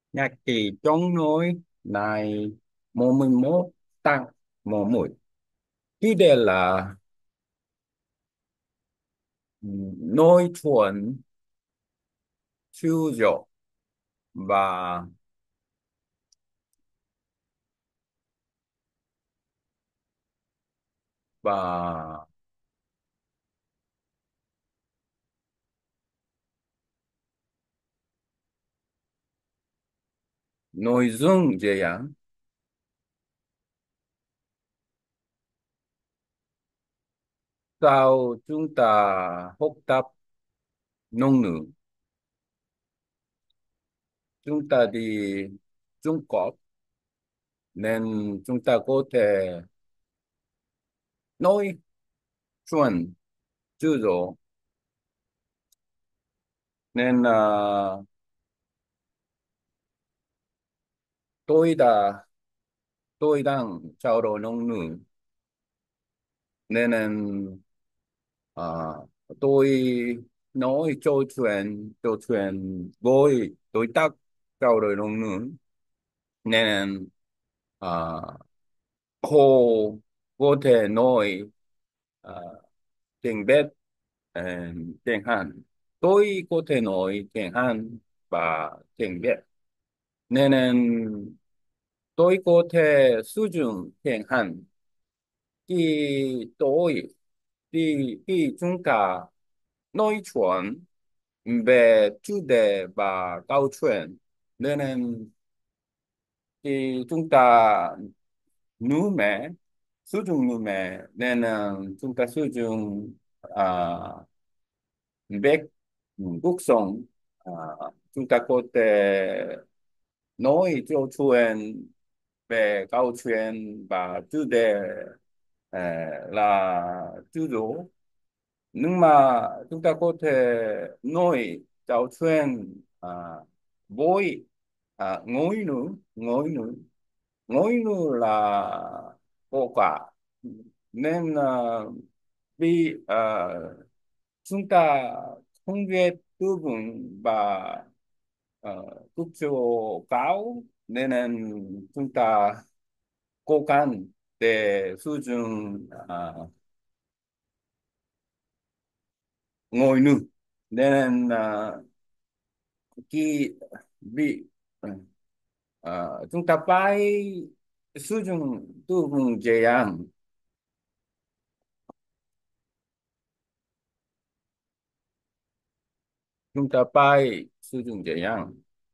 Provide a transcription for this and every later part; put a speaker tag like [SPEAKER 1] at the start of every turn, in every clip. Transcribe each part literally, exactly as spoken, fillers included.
[SPEAKER 1] nhạc kỳ trong nối này một mình một tăng một mũi chủ đề là ừm, nói chuyện chiêu dụ và và nội dung gì ạ? Sau chúng ta học tập ngôn ngữ, chúng ta đi Trung Quốc nên chúng ta có thể nói chuyện chiêu dụ, nên uh, tôi đã tôi đang trao đổi ngôn ngữ nên uh, tôi nói trò chuyện trò chuyện với đối tác trao đổi ngôn ngữ nên uh, cô có thể nói uh, tiếng Việt, uh, tiếng Hàn. Tôi có thể nói tiếng Hàn và tiếng Việt nên tôi có thể sử dụng tiếng Hàn khi tôi khi khi chúng ta nói chuyện về chủ đề và câu chuyện nên khi chúng ta nữ mẹ sử dụng nữ mẹ nên ờ, chúng ta sử dụng uh, việc cuộc sống. Ờ, chúng ta có thể nói cho chuyện về câu chuyện và chủ đề ờ, là chủ dụ, nhưng mà chúng ta có thể nói câu chuyện à, với à, ngôn ngữ ngôn ngữ ngôn ngữ là có cả nên à, vì à, chúng ta không biết từ vựng và uh, quốc số cao nên là chúng ta cố gắng để sử dụng à, ngôn ngữ nên à, khi vì ờ, chúng ta phải sử dụng từ vựng dễ dàng, chúng ta phải sử dụng dễ dàng.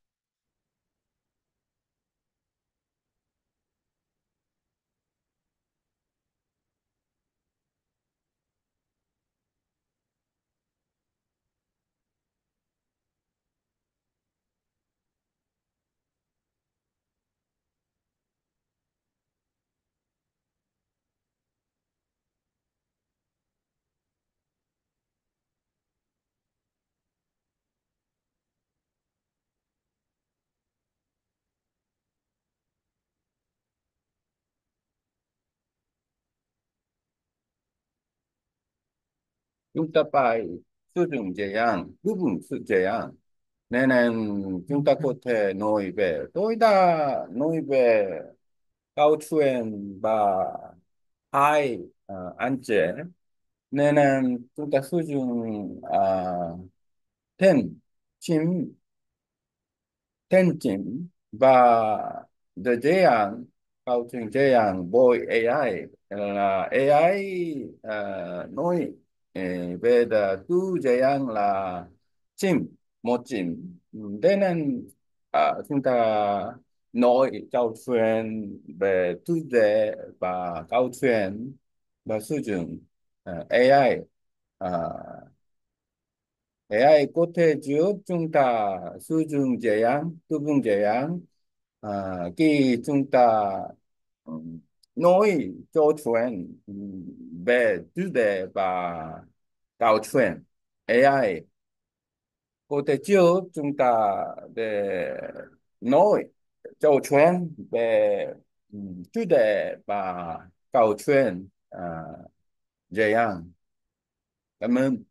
[SPEAKER 1] Chúng ta phải sử dụng dễ dàng từ vựng sự dễ dàng nên là chúng ta có thể nói về tôi đã nói về câu chuyện và hai uh, anh trẻ nên là chúng ta sử dụng uh, tên chim tên chim và the dễ dàng câu chuyện dễ dàng với a i là a i ờ, nói ờ, về the two dễ dàng là chim một chim. Thế nên ờ, chúng ta nói câu chuyện về chủ đề và câu chuyện và sử dụng ờ, a i. Ờ, a i có thể giúp chúng ta sử dụng dự án, tư vấn dự án à, khi chúng ta ừm, nói cho chuyện ừm, về chủ đề và câu chuyện. a i có thể giúp chúng ta để nói cho chuyện về ừm, chủ đề và câu chuyện à, dự án. Cảm ơn.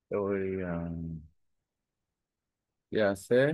[SPEAKER 1] Tôi uh, dạ sếp.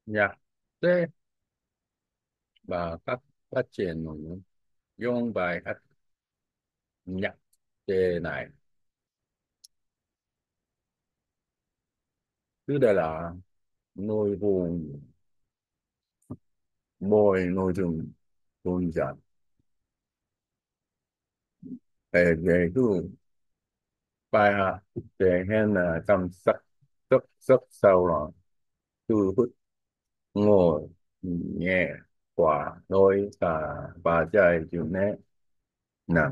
[SPEAKER 1] nhạc chế và các phát triển dùng bài hát nhạc chế này. Thứ đây là nội dung mọi nội dung đơn giản về về cái bài hát thể hiện là cảm sắc rất rất sâu lắng, thu hút ngồi nghe quả đôi cả và chạy chịu nét nè.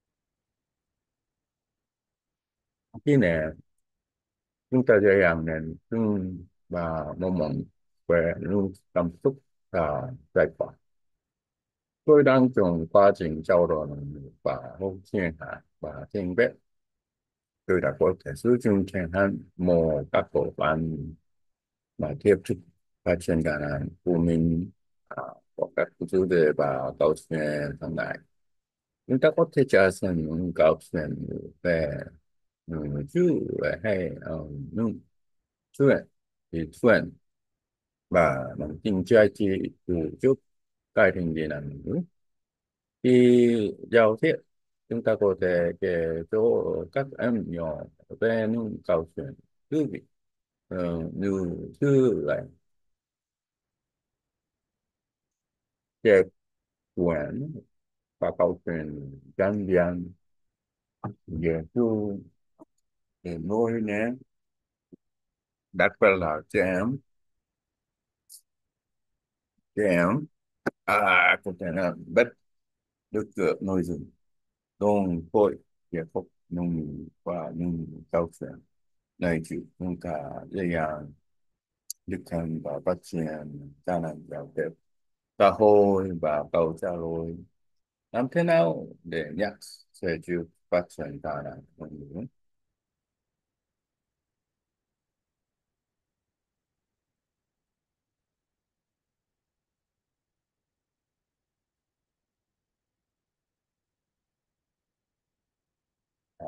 [SPEAKER 1] Khi này chúng ta dễ dàng nên chúng và mong mỏi về luôn cảm xúc và giải thoát. Tôi đang trong quá trình trao đổi và hỗ trợ và trình bày. Tôi đã có thể sử dụng chẳng hạn một các bộ phận mà tiếp xúc phát triển khả năng của mình, à, có các chủ đề và câu chuyện trong này. Chúng ta có thể trở thành những câu chuyện về ừ, chủ đề hay ờ, những chuyện thì chuyện và bằng tình trai chỉ từ giúp cải thiện kỹ năng ngữ. Khi giao tiếp, chúng ta có thể kể cho các em nhỏ về những câu chuyện thú vị, ờ, như thư lại kể chuyện và câu chuyện dân gian về thư để nuôi nén, đặc biệt là trẻ em. Trẻ em à, có thể là biết được được nội dung đồng hội về phục nông và những câu chuyện này chỉ chúng ta dễ dàng thực hành và phát triển khả năng giao tiếp xã hội và câu trả lời. Làm thế nào để nhắc sẽ giúp phát triển khả năng ngôn ngữ? À,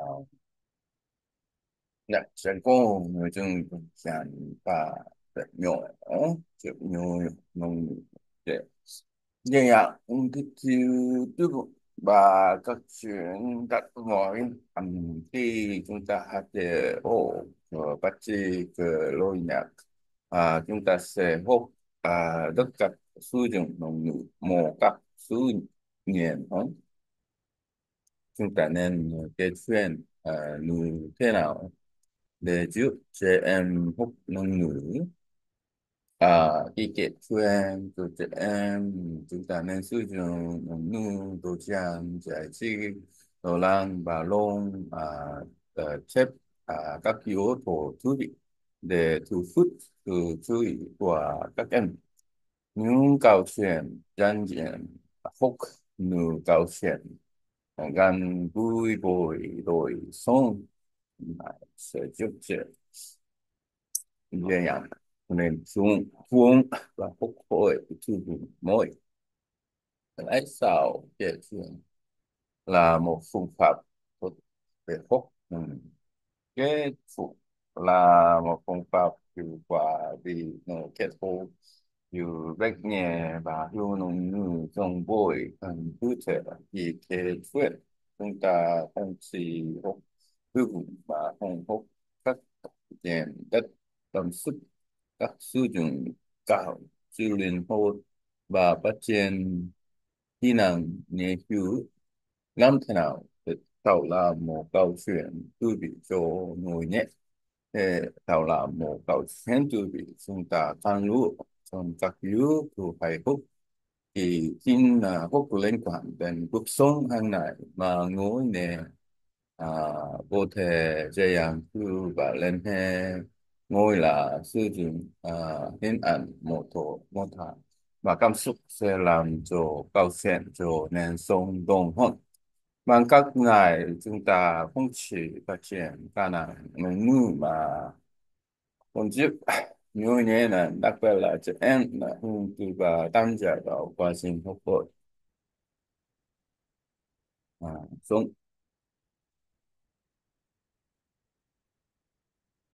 [SPEAKER 1] nhắc sẽ có người dùng dàn và rất nhỏ chịu nhiều ngôn ngữ để như vậy cái chiều tức và các chuyện đặt hỏi um, khi chúng ta học để ô bắt chước cái lối nhạc, à, chúng ta sẽ học à, tất cả sử dụng ngôn ngữ một cách tự nhiên hơn. Chúng ta nên kể chuyện à, như thế nào để giúp trẻ em học ngôn ngữ. À, khi kể chuyện của trẻ em, chúng ta nên sử dụng ngôn ngữ tối giản giải trí đồ lan và lông, à, ờ, chép à, các yếu tố thú vị để thu hút sự chú ý của các em. Những câu chuyện đơn giản hoặc như câu chuyện gần gũi với đời sống sẽ giúp trẻ dễ dàng nên chúng cuốn và phục hồi thư vựng mới. Lẽ sao kể chuyện là một phương pháp thuật về học. Ừ. Kết phục là một phương pháp hiệu quả vì nó kết hợp nhiều cách nhẹ và hiệu ngôn ngữ trong bối cảnh cụ thể. Thì kể chuyện chúng ta không chỉ học thư vựng mà còn học các điểm đất tâm sức, các sử dụng cao sự liên hôn và phát triển kỹ năng nghiên cứu. Làm thế nào để tạo là một câu chuyện thú vị cho người nhé? Để tạo là một câu chuyện thú vị, chúng ta tham lưu trong các yếu tố hài hước thì chính là hút liên quan đến cuộc sống hàng ngày mà ngồi nè, à, có thể dễ dàng thư và liên hệ. Ngồi là sử dụng à, hình ảnh mô tô mô tả và cảm xúc sẽ làm cho câu chuyện trở nên sống động hơn. Bằng cách này chúng ta không chỉ phát triển khả năng ngôn ngữ mà còn giúp nhiều nhé là đặc biệt là trẻ em là hứng thú và tham gia vào quá trình học hỏi. À, sống